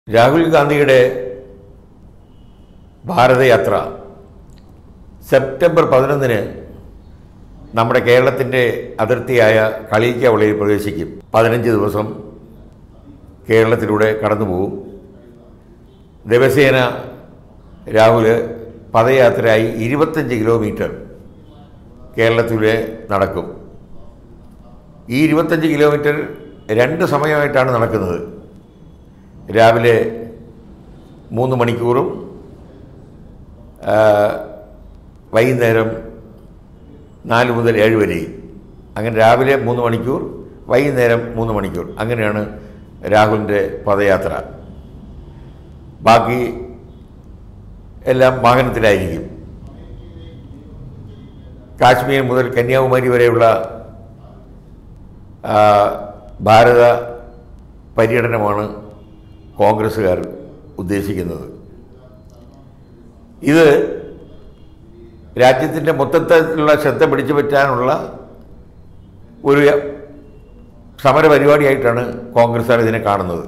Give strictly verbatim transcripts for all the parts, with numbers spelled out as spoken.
രാഹുൽ ഗാന്ധിയുടെ ഭാരതയാത്ര സെപ്റ്റംബർ പതിനൊന്നിന് നമ്മുടെ കേരളത്തിൻ്റെ അതിർത്തിയായ കളിയിക്കാവിളയിൽ പ്രവേശിക്കും. പതിനഞ്ച് ദിവസം കേരളത്തിലൂടെ കടന്നു പോകും. ദിവസേന രാഹുൽ പദയാത്രയായി ഇരുപത്തഞ്ച് കിലോമീറ്റർ കേരളത്തിലൂടെ നടക്കും. ഈ ഇരുപത്തഞ്ച് കിലോമീറ്റർ രണ്ട് സമയമായിട്ടാണ് നടക്കുന്നത്. രാവിലെ മൂന്ന് മണിക്കൂറും വൈകുന്നേരം നാല് മുതൽ ഏഴ് വരെയും. അങ്ങനെ രാവിലെ മൂന്ന് മണിക്കൂർ, വൈകുന്നേരം മൂന്ന് മണിക്കൂർ, അങ്ങനെയാണ് രാഹുലിൻ്റെ പദയാത്ര. ബാക്കി എല്ലാം വാഹനത്തിലായിരിക്കും. കാശ്മീർ മുതൽ കന്യാകുമാരി വരെയുള്ള ഭാരത പര്യടനമാണ് കോൺഗ്രസ്സുകാർ ഉദ്ദേശിക്കുന്നത്. ഇത് രാജ്യത്തിൻ്റെ മൊത്തത്തിലുള്ള ശ്രദ്ധ പിടിച്ചു പറ്റാനുള്ള ഒരു സമര പരിപാടിയായിട്ടാണ് കോൺഗ്രസ്സുകാർ ഇതിനെ കാണുന്നത്.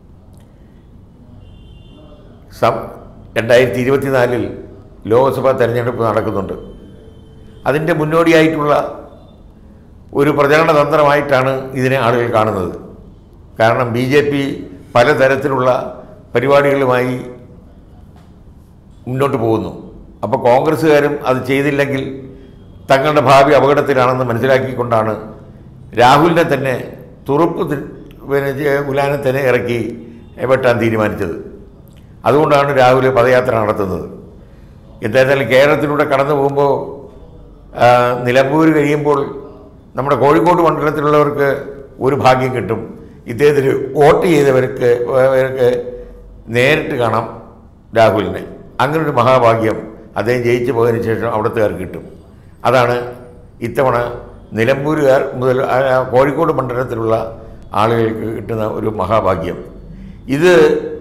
സം രണ്ടായിരത്തി ഇരുപത്തിനാലിൽ ലോക്സഭാ തെരഞ്ഞെടുപ്പ് നടക്കുന്നുണ്ട്. അതിൻ്റെ മുന്നോടിയായിട്ടുള്ള ഒരു പ്രചരണ തന്ത്രമായിട്ടാണ് ഇതിനെ ആളുകൾ കാണുന്നത്. കാരണം ബി ജെ പി പലതരത്തിലുള്ള പരിപാടികളുമായി മുന്നോട്ട് പോകുന്നു. അപ്പോൾ കോൺഗ്രസ്സുകാരും അത് ചെയ്തില്ലെങ്കിൽ തങ്ങളുടെ ഭാവി അപകടത്തിലാണെന്ന് മനസ്സിലാക്കിക്കൊണ്ടാണ് രാഹുലിനെ തന്നെ തുറുപ്പ് പിന്നെ ഗുലാനെ തന്നെ ഇറക്കി വെട്ടാൻ തീരുമാനിച്ചത്. അതുകൊണ്ടാണ് രാഹുൽ പദയാത്ര നടത്തുന്നത്. എന്തായാലും കേരളത്തിലൂടെ കടന്നു പോകുമ്പോൾ നിലമ്പൂർ കഴിയുമ്പോൾ നമ്മുടെ കോഴിക്കോട് മണ്ഡലത്തിലുള്ളവർക്ക് ഒരു ഭാഗ്യം കിട്ടും. ഇദ്ദേഹത്തിന് വോട്ട് ചെയ്തവർക്ക് അവർക്ക് നേരിട്ട് കാണാം രാഹുലിനെ. അങ്ങനൊരു മഹാഭാഗ്യം അദ്ദേഹം ജയിച്ചു പോയതിനു ശേഷം അവിടുത്തുകാർക്ക് കിട്ടും. അതാണ് ഇത്തവണ നിലമ്പൂരുകാർ മുതൽ കോഴിക്കോട് മണ്ഡലത്തിലുള്ള ആളുകൾക്ക് കിട്ടുന്ന ഒരു മഹാഭാഗ്യം. ഇത്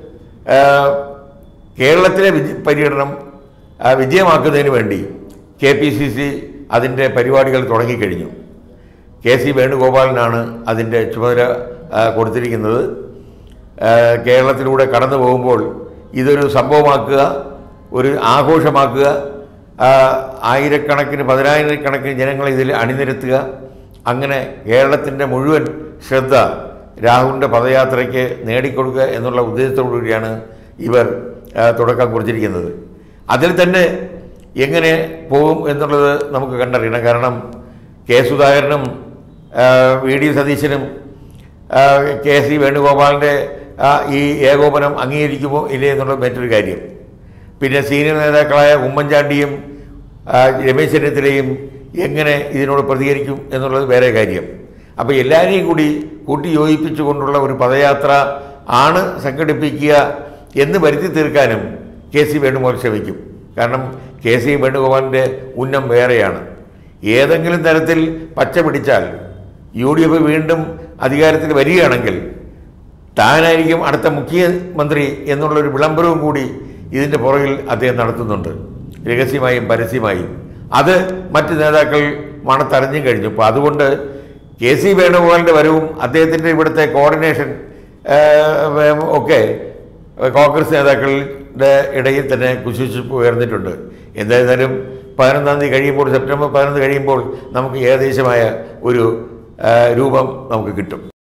കേരളത്തിലെ വിജ പര്യടനം വിജയമാക്കുന്നതിന് വേണ്ടി കെ പി സി സി അതിൻ്റെ പരിപാടികൾ തുടങ്ങിക്കഴിഞ്ഞു. കെ സി വേണുഗോപാലിനാണ് അതിൻ്റെ ചുമതല കൊടുത്തിരിക്കുന്നത്. കേരളത്തിലൂടെ കടന്നു പോകുമ്പോൾ ഇതൊരു സംഭവമാക്കുക, ഒരു ആഘോഷമാക്കുക, ആയിരക്കണക്കിന് പതിനായിരക്കണക്കിന് ജനങ്ങളെ ഇതിൽ അണിനിരത്തുക. അങ്ങനെ കേരളത്തിൻ്റെ മുഴുവൻ ശ്രദ്ധ രാഹുലിൻ്റെ പദയാത്രയ്ക്ക് നേടിക്കൊടുക്കുക എന്നുള്ള ഉദ്ദേശത്തോടു കൂടിയാണ് ഇവർ തുടക്കം കുറിച്ചിരിക്കുന്നത്. അതിൽ തന്നെ എങ്ങനെ പോകും എന്നുള്ളത് നമുക്ക് കണ്ടറിയണം. കാരണം കെ സുധാകരനും വി ഡി സതീശനും കെ സി വേണുഗോപാലിൻ്റെ ഈ ഏകോപനം അംഗീകരിക്കുമോ ഇല്ലേ എന്നുള്ളത് മറ്റൊരു കാര്യം. പിന്നെ സീനിയർ നേതാക്കളായ ഉമ്മൻചാണ്ടിയും രമേശ് ചെന്നിത്തലയും എങ്ങനെ ഇതിനോട് പ്രതികരിക്കും എന്നുള്ളത് വേറെ കാര്യം. അപ്പോൾ എല്ലാവരെയും കൂടി കൂട്ടി യോജിപ്പിച്ചുകൊണ്ടുള്ള ഒരു പദയാത്ര ആണ് സംഘടിപ്പിക്കുക എന്ന് വരുത്തി തീർക്കാനും കെ സി വേണുഗോപാൽ ശ്രമിക്കും. കാരണം കെ സി വേണുഗോപാലിൻ്റെ ഉന്നം വേറെയാണ്. ഏതെങ്കിലും തരത്തിൽ പച്ച പിടിച്ചാൽ യു ഡി എഫ് വീണ്ടും അധികാരത്തിൽ വരികയാണെങ്കിൽ താനായിരിക്കും അടുത്ത മുഖ്യമന്ത്രി എന്നുള്ളൊരു വിളംബരവും കൂടി ഇതിൻ്റെ പുറകിൽ അദ്ദേഹം നടത്തുന്നുണ്ട്, രഹസ്യമായും പരസ്യമായും. അത് മറ്റ് നേതാക്കൾ മണത്തറിഞ്ഞും കഴിഞ്ഞു. അപ്പോൾ അതുകൊണ്ട് കെ സി വേണുഗോപാലിൻ്റെ വരവും അദ്ദേഹത്തിൻ്റെ ഇവിടുത്തെ കോർഡിനേഷൻ ഒക്കെ കോൺഗ്രസ് നേതാക്കളുടെ ഇടയിൽ തന്നെ കുശുശുപ്പ് ഉയർന്നിട്ടുണ്ട്. എന്തായാലും പതിനൊന്നാം തീയതി കഴിയുമ്പോൾ, സെപ്റ്റംബർ പതിനൊന്ന് കഴിയുമ്പോൾ നമുക്ക് ഏകദേശമായ ഒരു രൂപം നമുക്ക് കിട്ടും.